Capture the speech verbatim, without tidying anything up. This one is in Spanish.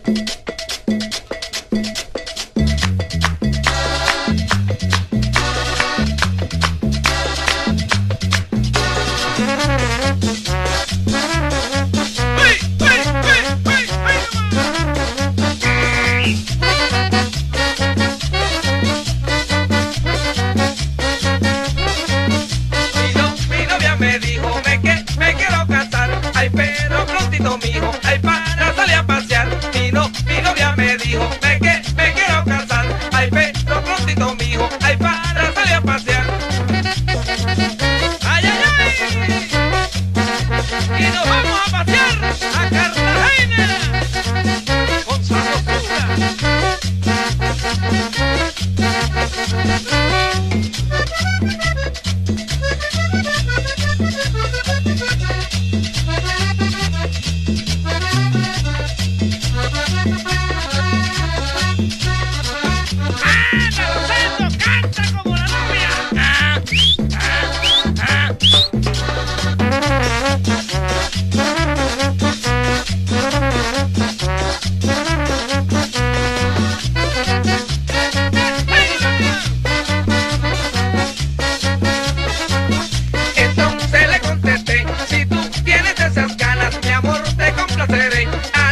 Me dijo me que me quiero casar, ay pero prontito mijo, ay para salir a pasear. Mi, no, mi novia me dijo me que me quiero casar, ay pero prontito mijo, ay para salir a pasear. Ay ay ay, y nos vamos a pasear a Cartagena con sabrosura. Entonces le contesté, si tú tienes esas ganas, mi amor, te complaceré.